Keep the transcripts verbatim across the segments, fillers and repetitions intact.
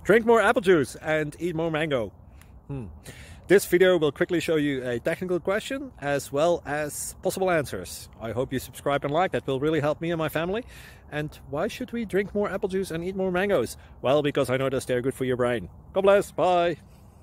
Drink more apple juice and eat more mango. Hmm. This video will quickly show you a technical question as well as possible answers. I hope you subscribe and like, that will really help me and my family. And why should we drink more apple juice and eat more mangoes? Well, because I noticed they're good for your brain. God bless, bye!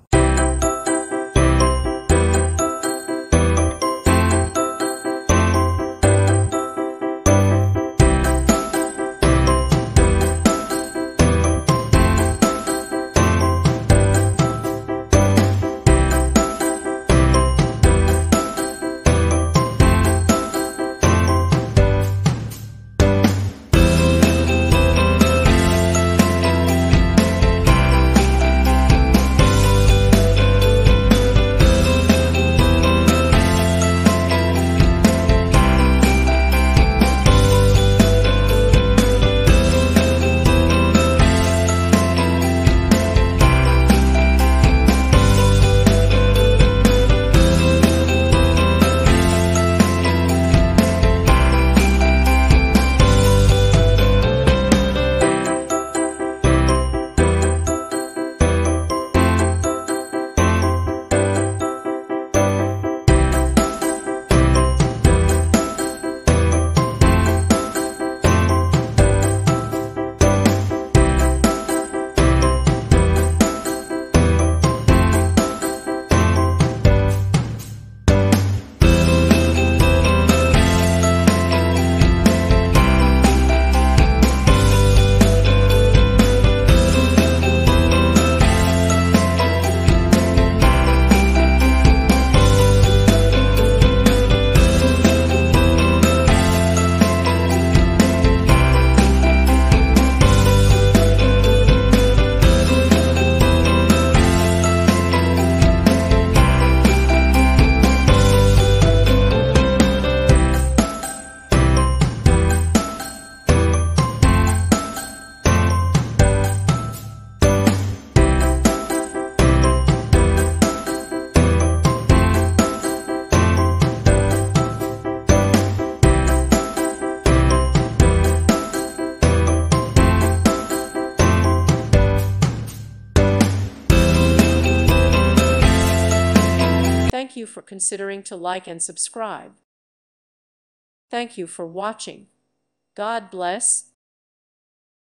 Thank you for considering to like and subscribe. Thank you for watching. God bless.